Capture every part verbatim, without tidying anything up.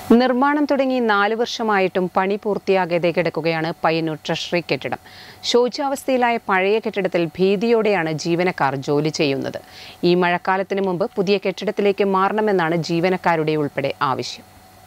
നിർമ്മാണം തുടങ്ങി നാല് വർഷമായിട്ടും പണി പൂർത്തിയാകാതെ കിടക്കുകയാണ് പയ്യന്നൂർ ട്രഷറി കെട്ടിടം. ശോച്യാവസ്ഥയിലായ പഴയ കെട്ടിടത്തിൽ ഭീതിയോടെയാണ് ജീവനക്കാർ ജോലി ചെയ്യുന്നത്. ഈ മഴക്കാലത്തിന് മുമ്പ് പുതിയ കെട്ടിടത്തിലേക്ക് മാറണമെന്നാണ് ജീവനക്കാരുടെ ഉൾപ്പെടെ ആവശ്യം.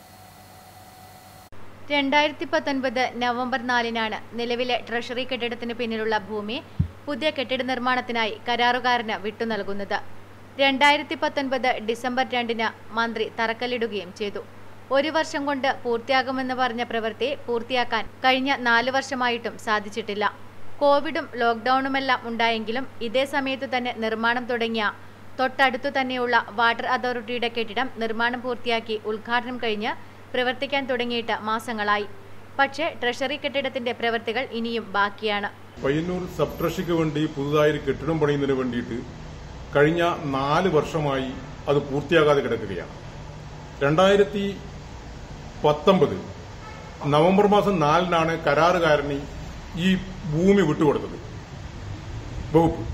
രണ്ടായിരത്തി പത്തൊൻപത് നവംബർ നാലിനാണ് നിലവിലെ ട്രഷറി കെട്ടിടത്തിന് പിന്നിലുള്ള ഭൂമി പുതിയ കെട്ടിട നിർമ്മാണത്തിനായി കരാറുകാരന് വിട്ടു നൽകുന്നത്. രണ്ടായിരത്തി പത്തൊൻപത് ഡിസംബർ രണ്ടിന് മന്ത്രി തറക്കല്ലിടുകയും ചെയ്തു. ഒരു വർഷം കൊണ്ട് പൂർത്തിയാകുമെന്ന് പറഞ്ഞ പ്രവൃത്തി പൂർത്തിയാക്കാൻ കഴിഞ്ഞ നാല് വർഷമായിട്ടും സാധിച്ചിട്ടില്ല. കോവിഡും ലോക്ക്ഡൌണുമെല്ലാം ഉണ്ടായെങ്കിലും ഇതേ സമയത്തു തന്നെ നിർമ്മാണം തുടങ്ങിയ തൊട്ടടുത്തു തന്നെയുള്ള വാട്ടർ അതോറിറ്റിയുടെ കെട്ടിടം നിർമ്മാണം പൂർത്തിയാക്കി ഉദ്ഘാടനം കഴിഞ്ഞ് പ്രവർത്തിക്കാൻ തുടങ്ങിയിട്ട് മാസങ്ങളായി. പക്ഷേ ട്രഷറി കെട്ടിടത്തിന്റെ പ്രവൃത്തികൾ ഇനിയും ബാക്കിയാണ്. പയ്യന്നൂർ സബ് ട്രഷറിക്ക് വേണ്ടി പുതുതായി കെട്ടിടം പണിയുന്നതിന് വേണ്ടിയിട്ട് കഴിഞ്ഞ നാല് വർഷമായി അത് പൂർത്തിയാകാതെ കിടക്കുകയാണ്. രണ്ടായിരത്തി പത്തൊമ്പത് നവംബർ മാസം നാലിനാണ് കരാറുകാരന് ഈ ഭൂമി വിട്ടുകൊടുത്തത് വകുപ്പ്.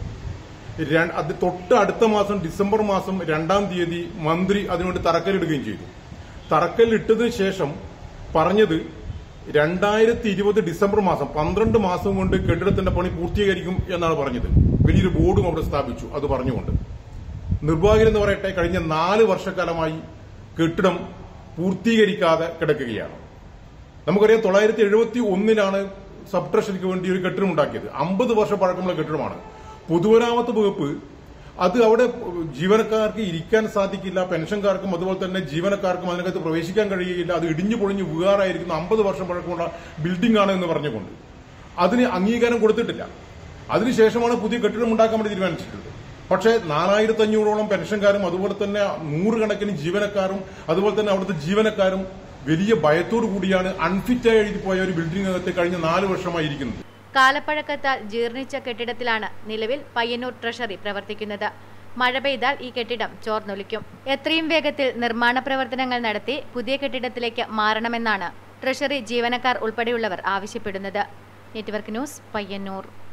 അത് തൊട്ട് അടുത്ത മാസം ഡിസംബർ മാസം രണ്ടാം തീയതി മന്ത്രി അതിനുവേണ്ടി തറക്കല്ലിടുകയും ചെയ്തു. തറക്കല്ലിട്ടതിന് ശേഷം പറഞ്ഞത് രണ്ടായിരത്തി ഇരുപത് ഡിസംബർ മാസം പന്ത്രണ്ട് മാസം കൊണ്ട് കെട്ടിടത്തിന്റെ പണി പൂർത്തീകരിക്കും എന്നാണ് പറഞ്ഞത്. വലിയൊരു ബോർഡും അവിടെ സ്ഥാപിച്ചു. അത് പറഞ്ഞുകൊണ്ട് നിർഭാഗ്യം എന്ന് പറയട്ടെ, കഴിഞ്ഞ നാല് വർഷക്കാലമായി കെട്ടിടം പൂർത്തീകരിക്കാതെ കിടക്കുകയാണ്. നമുക്കറിയാം, തൊള്ളായിരത്തി എഴുപത്തി ഒന്നിലാണ് സബ് ട്രഷറിക്ക് വേണ്ടി ഒരു കെട്ടിടം ഉണ്ടാക്കിയത്. അമ്പത് വർഷം പഴക്കമുള്ള കെട്ടിടമാണ്. പൊതുമരാമത്ത് വകുപ്പ് അത് അവിടെ ജീവനക്കാർക്ക് ഇരിക്കാൻ സാധിക്കില്ല, പെൻഷൻകാർക്കും അതുപോലെ തന്നെ ജീവനക്കാർക്കും അതിനകത്ത് പ്രവേശിക്കാൻ കഴിയുകയില്ല, അത് ഇടിഞ്ഞു പൊളിഞ്ഞു വീഴാറായിരിക്കുന്ന അമ്പത് വർഷം പഴക്കമുള്ള ബിൽഡിംഗ് ആണ് എന്ന് പറഞ്ഞുകൊണ്ട് അതിന് അംഗീകാരം കൊടുത്തിട്ടില്ല. അതിനുശേഷമാണ് പുതിയ കെട്ടിടം ഉണ്ടാക്കാൻ വേണ്ടി തീരുമാനിച്ചിട്ടുള്ളത്. പക്ഷേ നാലായിരത്തി അഞ്ഞൂറോളം പെൻഷൻകാരും അതുപോലെ തന്നെ നൂറുകണക്കിന് ജീവനക്കാരും അതുപോലെ തന്നെ അവിടുത്തെ ജീവനക്കാരും വലിയ ഭയത്തോടു കൂടിയാണ് അൺഫിറ്റായി എഴുതി പോയ ഒരു ബിൽഡിംഗ് അകത്ത് കഴിഞ്ഞ നാല് വർഷമായി ഇരിക്കുന്നത്. കാലപ്പഴക്കത്താൽ ജീർണിച്ച കെട്ടിടത്തിലാണ് നിലവിൽ പയ്യന്നൂർ ട്രഷറി പ്രവർത്തിക്കുന്നത്. മഴ പെയ്താൽ ഈ കെട്ടിടം ചോർന്നൊലിക്കും. എത്രയും വേഗത്തിൽ നിർമ്മാണ പ്രവർത്തനങ്ങൾ നടത്തി പുതിയ കെട്ടിടത്തിലേക്ക് മാറണമെന്നാണ് ട്രഷറി ജീവനക്കാർ ഉൾപ്പെടെയുള്ളവർ ആവശ്യപ്പെടുന്നത്. Network news, Payyanur.